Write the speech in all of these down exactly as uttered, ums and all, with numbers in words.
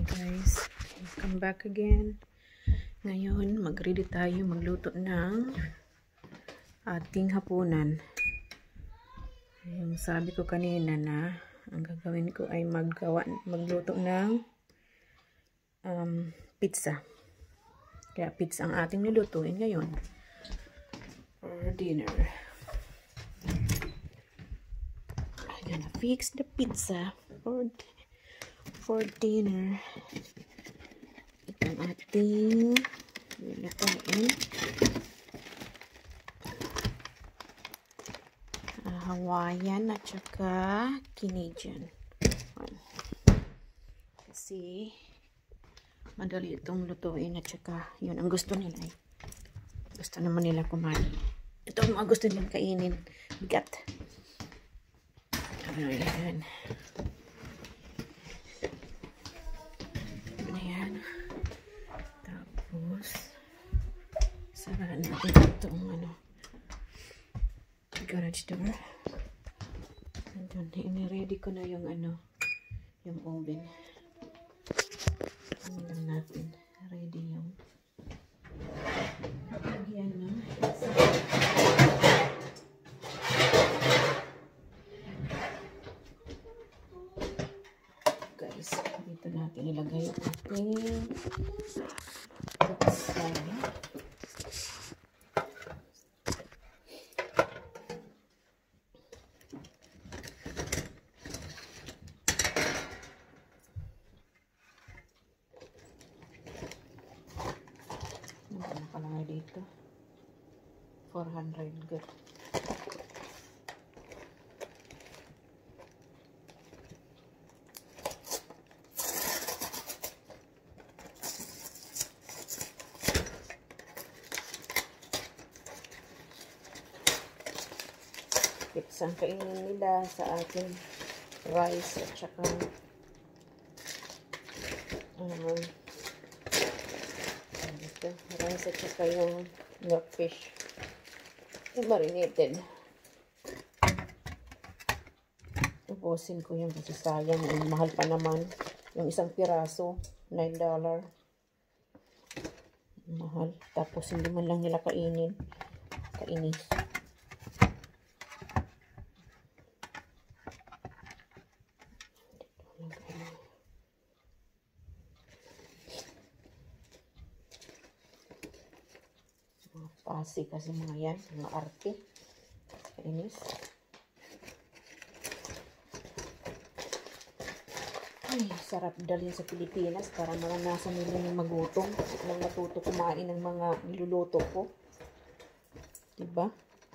Hi guys, welcome back again. Ngayon, mag-ready tayo magluto ng ating hapunan. Yung sabi ko kanina na ang gagawin ko ay maggawa, magluto ng um, pizza. Kaya pizza ang ating nilutuin ngayon for dinner. I'm gonna fix the pizza for for dinner. Ito ang ating nilutuin. Uh, Hawaiian at saka Canadian. Kasi madali itong lutuin at saka yun ang gusto nila eh. Gusto naman nila kumain. Ito ang mga gusto nilang kainin. Bigat. Ayan. Ayan. Tapos saraan natin itong ano, garage door. Andun, ini-ready ko na yung ano, yung oven. Ano lang natin, ready yung lagyan na. Guys, dito natin ilagay yung ating pizza. Ano pa lang dito? four hundred good. Pizza ang kainin nila sa ating rice at saka um, ito, rice at saka yung milkfish yung marinated. Ubusin ko yung kasi sayang, yung mahal pa naman yung isang piraso, nine dollars mahal, tapos hindi man lang nila kainin, kainis. Pasi kasi mga yan, mga arte. Kainis. Ay, sarap dalhin sa Pilipinas para maranasan nila yung magutom. Nang matuto kumain ng mga niluluto ko. Diba?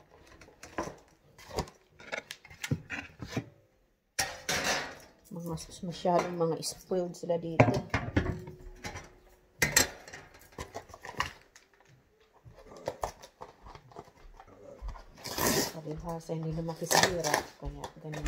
Mga masyadong mga spoiled sila dito. Sa hindi lumaki sa hirap, kaya ganun.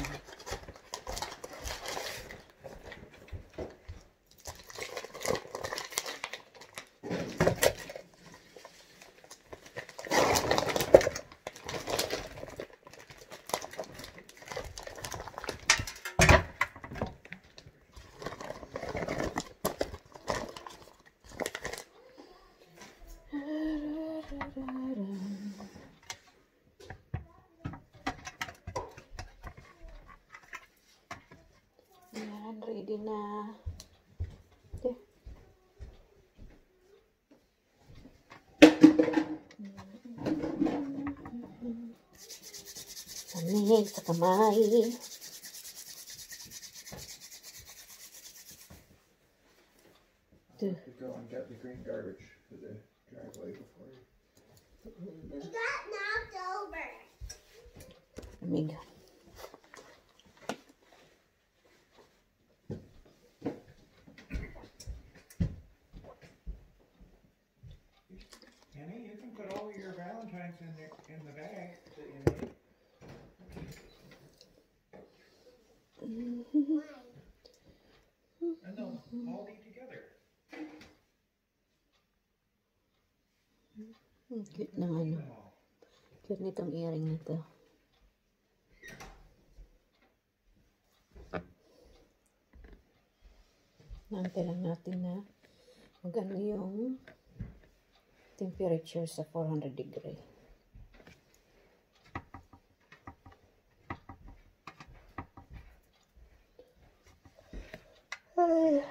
Ready na. Okay. Lamig sa kamay. You go and get the green garbage for the driveway before you. We got knocked over. Lamig. Annie, you can put all your Valentines in the in the bag that you made. And they'll all be together. Cute ng ano. Cute nitong earring nito. Antay lang natin na magano yung temperature sa four hundred degree. Ay.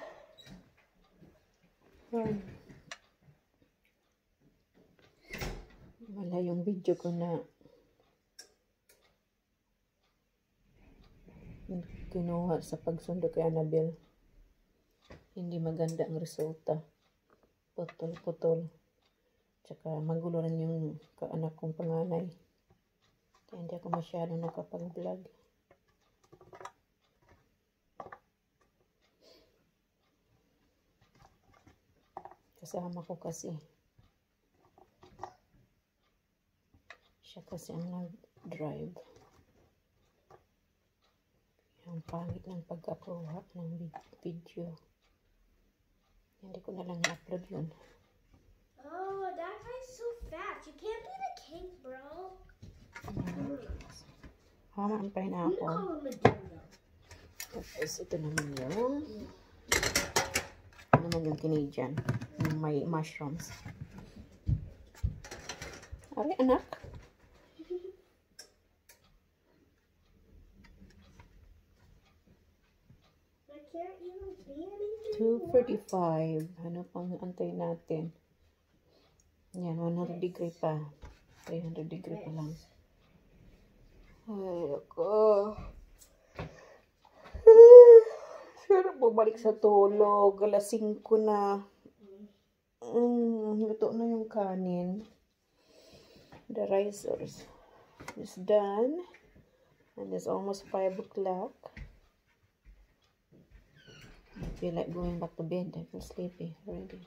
Ay. Wala yung video ko na kinuha sa pagsundo kay Annabelle. Hindi maganda ang resulta. Putol-putol. Tsaka magulo rin yung kaanak kong panganay. Kaya hindi ako masyado nakapag-vlog. Kasama ko kasi. Siya kasi ang nag-drive. Ang pangit ng pagkakuha ng video. Hindi ko na lang i-upload yun. Oh, that guy's so fat. You can't be the king, bro. Hama ang pineapple. Call him a dodo. Tapos ito naman yung ano naman yung Canadian. Yung may mushrooms. Ari, anak. I can't even see anything. two forty-five. Ano pang antay natin? Yan, one hundred degree pa. three hundred degree pa lang. Ay, ako. Sarap bumalik sa tulog. Alas singko na. Mm, luto na yung kanin. The rice is done. And it's almost five o'clock. I feel like going back to bed. I feel sleepy already.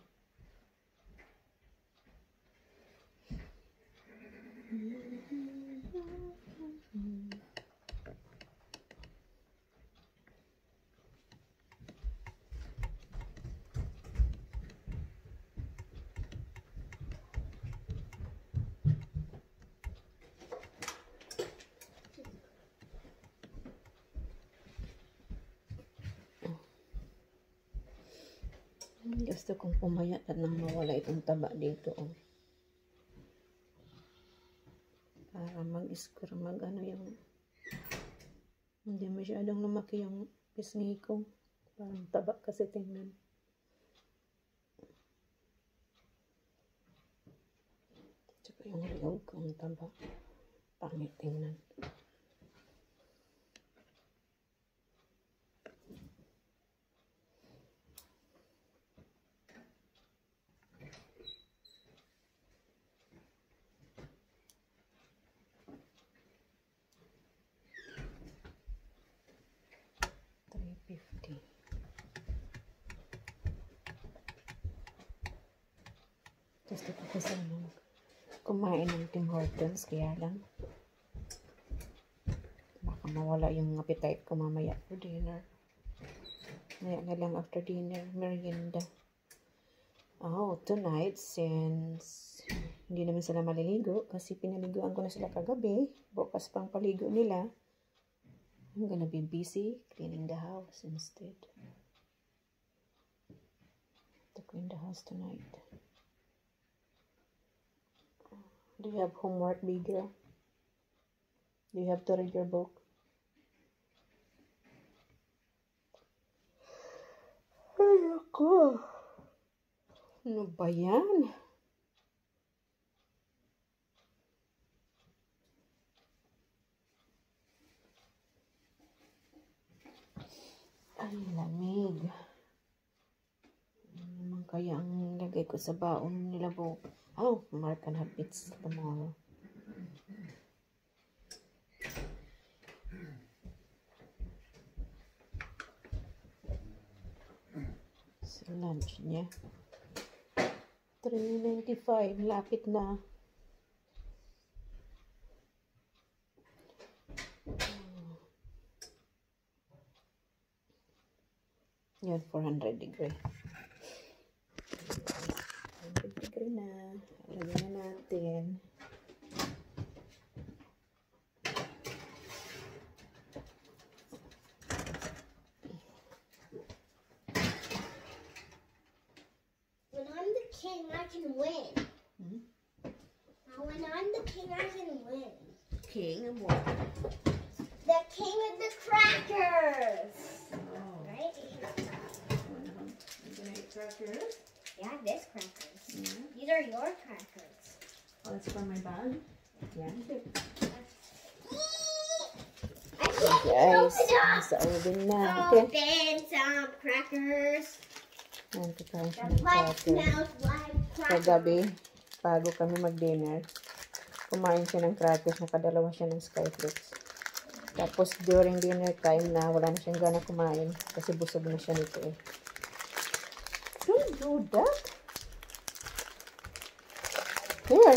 Gusto kong pumayat at nang mawala itong taba dito. Oh. Para mag-score, mag ano yung hindi masyadong lumaki yung pisngi ko. Parang taba kasi tingnan. Tsaka yung liog kong taba. Pangit tingnan. fifty. Gusto ko kasi ano, kumain ng Tim Hortons, kaya lang baka mawala yung appetite ko mamaya for dinner. Maya na lang after dinner, merienda. Oh, tonight, since hindi naman sila maliligo, kasi pinaliguan ko na sila kagabi, bukas pang paligo nila, I'm gonna be busy cleaning the house instead. To clean the house tonight. Do you have homework, big girl? Do you have to read your book? Ay, ako. Ano ba yan? Ay, lamig. Ano naman kaya ang lagay ko sa baon nila po? Oh, Mark can have bits tomorrow. Sa lunch niya. three ninety-five. Lapit na. Yan, four hundred degree. four hundred degree na. Lagyan na natin. king, I can win. Hmm? Now, when I'm the king, I can win. King of what? The king of the crackers. Oh. Right? I'm gonna eat crackers. Yeah, this crackers. Yeah. These are your crackers. Oh, it's from my bag? Yeah. I can't Guys, open up. nasa oven na. Okay. Open some crackers. Ayan, kakain siya The ng blood cracker. smells like crackers. Kagabi, bago kami mag-dinner, kumain siya ng crackers, nakadalawa siya ng Skyflakes. Tapos, during dinner time na, wala na siyang gana kumain kasi busog na siya nito eh. Don't do that. Here.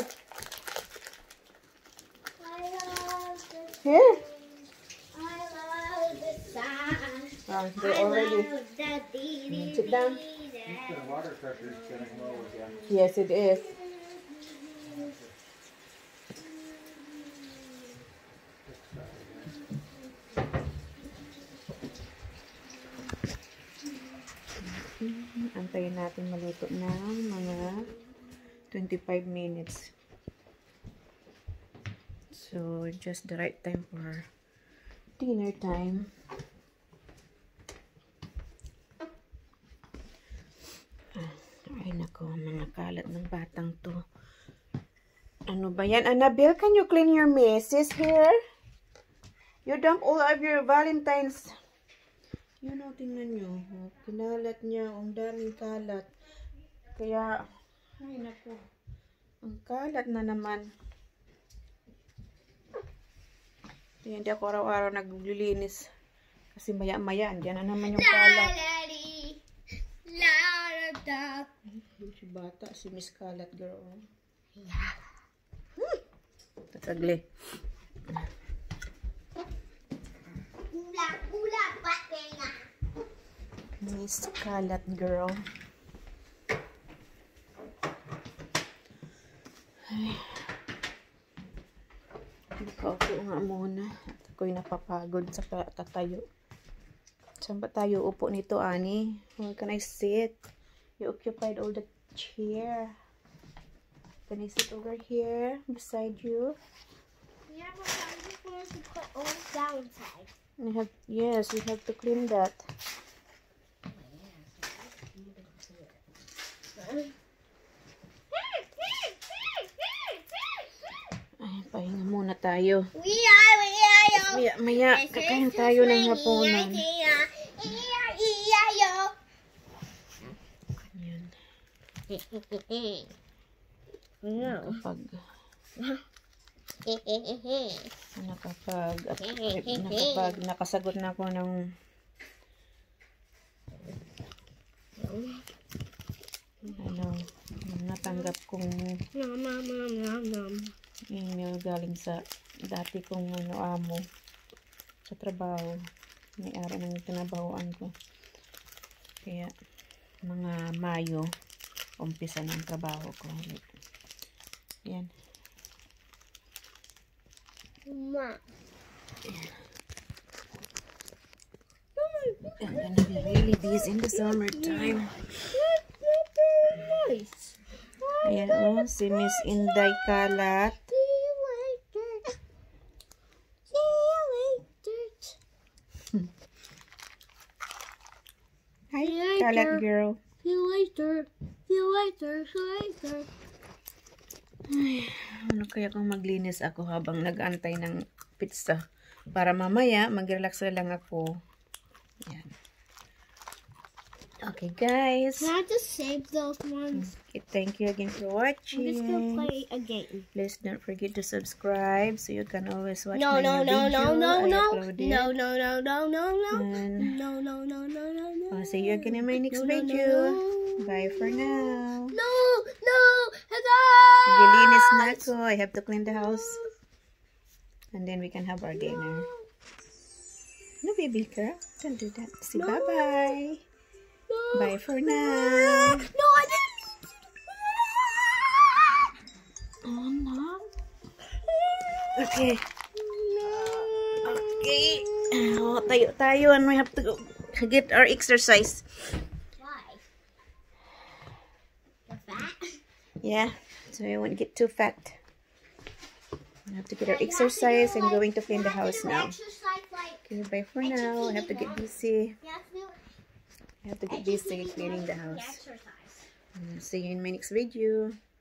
I love the Here. I love the sun. Ah, I they're already... love the dee dee Sit down. dee I think the water pressure is getting low again. Yes, it is. Antayin natin maluto ng mga twenty-five minutes. So, just the right time for dinner time. Ay, nako, mga kalat ng batang to. Ano ba yan? Annabelle, can you clean your messes here? You dump all of your Valentine's. Yun o, tingnan nyo. Oh, kinalat niya. Ang daming kalat. Kaya, ay nako. Ang kalat na naman. Kaya hindi ako araw-araw naglilinis. Kasi maya-maya, andyan na naman yung kalat. Si bata, si Miss Kalat girl. Yeah. Hmm. That's ugly. Ula, ula, patenga. Miss Kalat girl. Ay. Ikaw-upo nga muna. At ako'y napapagod sa tatayo. Saan ba tayo upo nito, Ani? Where can I sit? You occupied all the chair. Can I sit over here beside you? Yeah, but I'm just going to put all downside. We have, yes, we have to clean that. Ay, pahinga muna tayo. We are, we are, yo. Maya, maya, kakain tayo ng hapunan. Yan. Nakapag, nakapag, at, nakapag, nakasagot na ako ng ano, natanggap kong Nom, nom, nom, nom, nom. email galing sa dati kong ano, amo sa trabaho. May-ari ng tinabahoan ko. Kaya, mga Mayo, umpisa ng trabaho ko. Yan. Ma. I'm gonna be really busy in the summertime. Nice. Ayan o, oh, si Miss Inday Kalat. See you later. See you later. Hi, See you later. Kalat girl. See you later. See you later. See you later. Ay, ano kaya kung maglinis ako habang nag-antay ng pizza? Para mamaya, mag-relax na lang ako. Yan. Okay, guys. Can I just save those ones? Okay, thank you again for I'm just gonna watching. play a game. Please don't forget to subscribe so you can always watch No, my no, new no, video. no, no, I no. upload it. No, no, no, no, no, no. And No, no, no, no, no, no. I'll see you again in my next No, no, no, video. no. Bye for now. No, no, hello. Gilinis na ako. I have to clean the house. And then we can have our dinner. No, baby girl. Don't do that. Say No. bye-bye. No. Bye for now. No, I didn't mean to. Oh, no. Okay. No. Okay. Oh, tayo tayo and we have to go get our exercise. Why? You're fat? Yeah, so I won't get too fat. I have to get our exercise. I'm going to clean the house now. Okay, bye for now. I have to get busy. I have to get busy cleaning the house. See you in my next video.